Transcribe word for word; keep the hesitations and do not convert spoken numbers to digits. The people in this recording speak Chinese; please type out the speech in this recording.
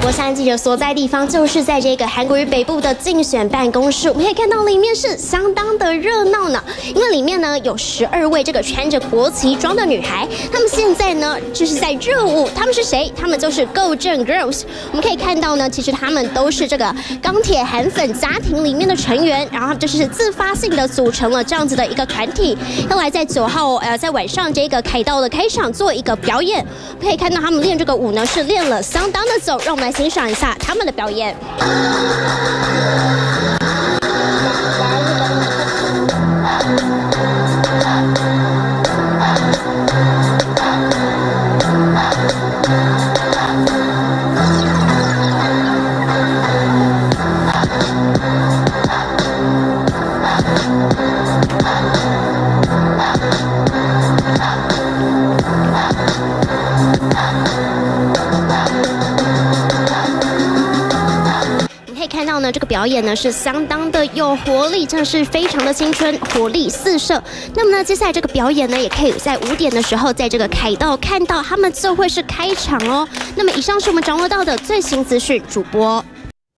播现在记者所在地方就是在这个韩国瑜北部的竞选办公室，我们可以看到里面是相当的热闹呢，因为里面呢有十二位这个穿着国旗装的女孩，她们现在呢就是在热舞，她们是谁？她们就是 Go Jung Girls。我们可以看到呢，其实她们都是这个钢铁韩粉家庭里面的成员，然后他们就是自发性的组成了这样子的一个团体，要来在九号呃在晚上这个凯道的开场做一个表演。可以看到他们练这个舞呢是练了相当的久，让我们来欣赏一下他们的表演。看到呢，这个表演呢是相当的有活力，真的是非常的青春，活力四射。那么呢，接下来这个表演呢，也可以在五点的时候，在这个凯道看到，他们就会是开场哦。那么以上是我们掌握到的最新资讯，主播。